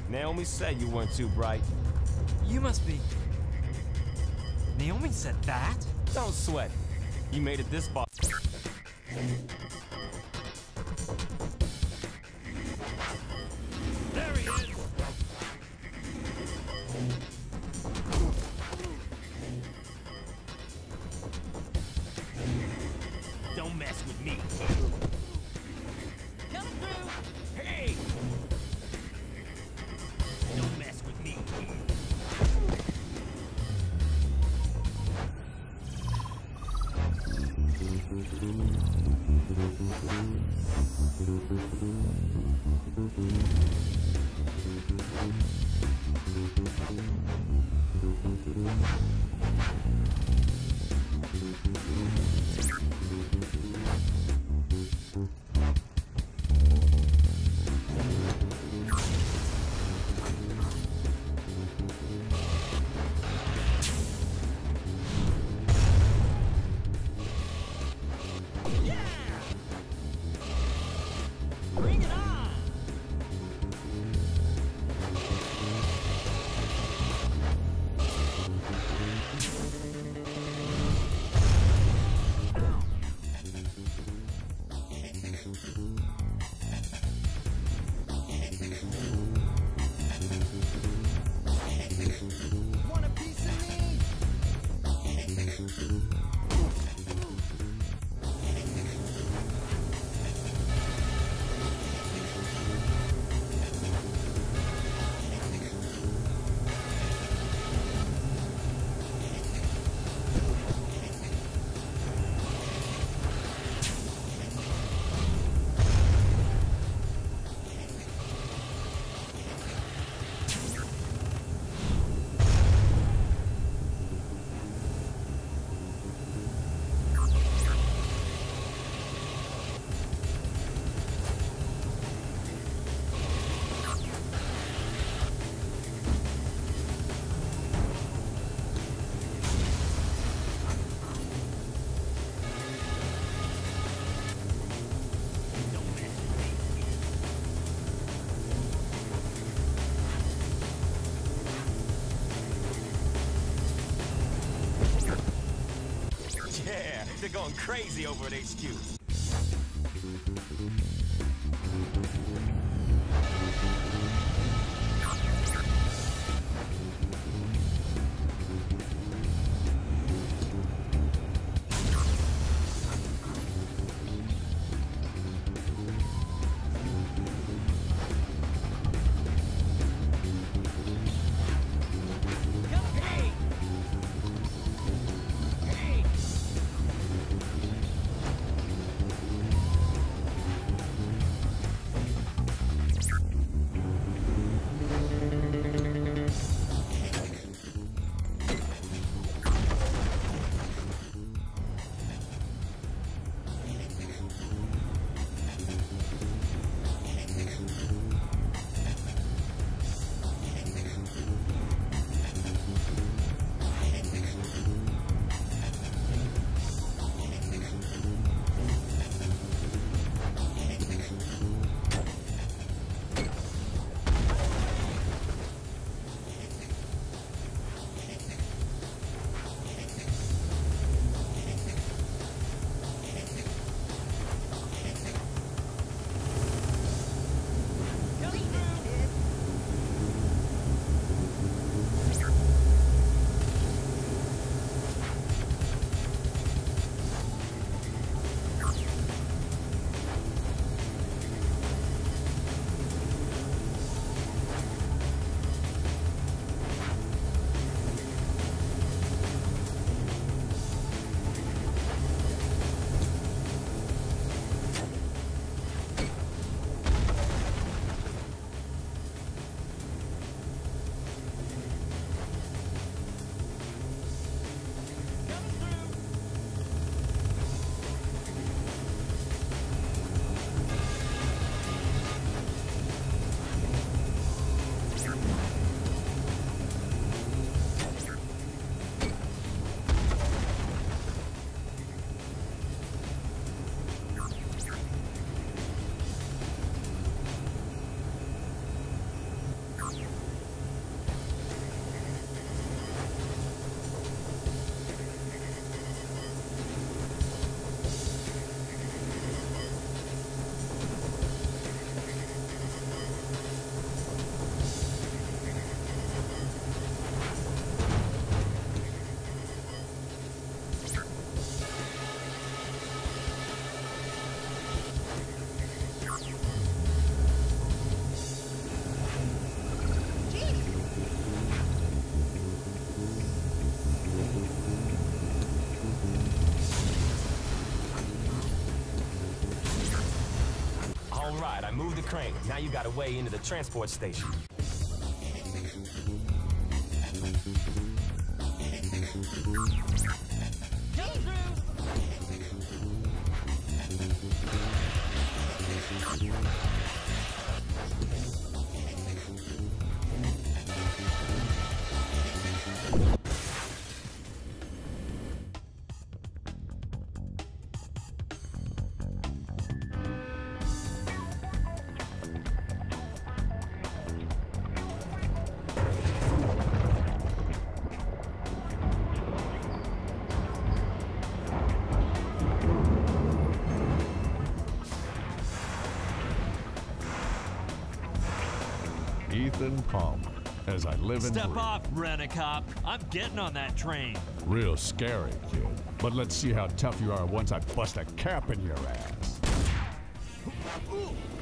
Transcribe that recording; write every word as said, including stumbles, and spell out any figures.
Naomi said you weren't too bright. You must be... Naomi said that? Don't sweat. You made it this far. There he is! Don't mess with me. Coming through! Hey! Don't mess with me. Bring it on! Want a piece of me? Yeah, they're going crazy over at H Q. Hey! Hey! right, I moved the crane. Now you got a way into the transport station. Come through. Ethan Palmer, as I live and Step breathe. off, Rent-A-Cop. I'm getting on that train. Real scary, kid. But let's see how tough you are once I bust a cap in your ass.